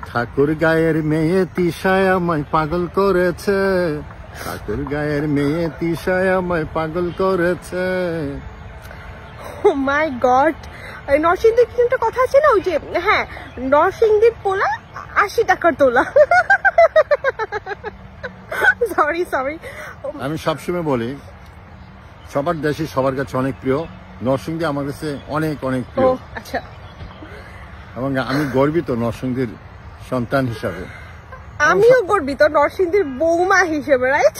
ঠাকুর গায়ের মেয়ে তিশায় আমায় পাগল করেছে, ঠাকুর গায়ের মেয়ে তিশায় আমায় পাগল করেছে। ও মাই গড, নরসিংদীর কি একটা কথা আছে না, ওই যে হ্যাঁ নরসিংদীর পোলা 80 টাকার তোলা। Sorry sorry. আমি সবসময় বলি সবার দেশে সবার কাছে অনেক প্রিয়, নরসিংদী আমার কাছে অনেক অনেক প্রিয়। আচ্ছা, এবং আমি গর্বিত নরসিংদীর সন্তান হিসাবে। আমিও গর্বিত নরসিংদীর বৌমা হিসেবে, রাইট?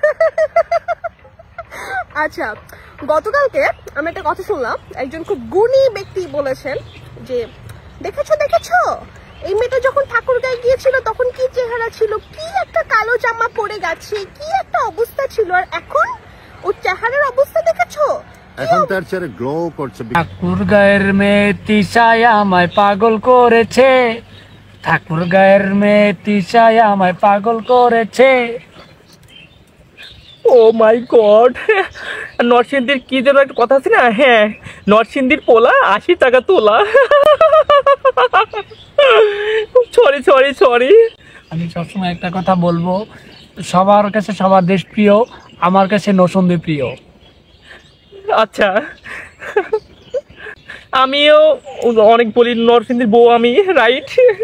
আচ্ছা, গতকালকে আমি একটা কথা শুনলাম, একজন খুব গুণী ব্যক্তি বলেছেন যে দেখেছো দেখেছো এই মেয়েটা যখন ঠাকুরগাঁয়ে গিয়েছিল তখন কি চেহারা ছিল, কি একটা কালো জামা পরে গেছে, কি একটা অবস্থা ছিল, আর এখন ওর চেহারার অবস্থা দেখেছো, এখন তার চেহারা গ্লো করছে। ঠাকুরগাঁয়ের মেয়ে তিশায় আমায় পাগল করেছে, ঠাকুরগাঁয়ের মেয়ে তিশায় আমায় পাগল করেছে। ও মাই গড, নরসিংদীর কি যেন একটা কথা আছে না, হ্যাঁ নরসিংদীর পোলা 80 টাকা তোলা। Sorry sorry sorry. আমি সবসময় একটা কথা বলবো, সবার কাছে সবার দেশ প্রিয়, আমার কাছে নরসিংদী প্রিয়। আচ্ছা, আমিও অনেক বলি নরসিংদীর বউ আমি, রাইট?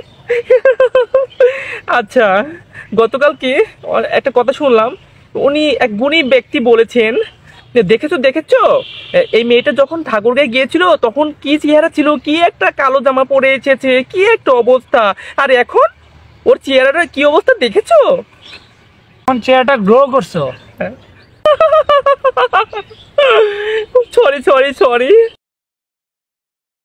আচ্ছা, গতকালকে একটা কথা শুনলাম, উনি এক গুণী ব্যক্তি বলেছেন যে দেখেছো দেখেছো এই মেয়েটা যখন ঠাকুরগাঁয়ে গিয়েছিল তখন কি চেহারা ছিল, কি একটা কালো জামা পরে এসেছে, কি একটা অবস্থা, আর এখন ওর চেহারাটা কি অবস্থা দেখেছো? এখন চেহারাটা গ্রো করছো। Sorry sorry sorry.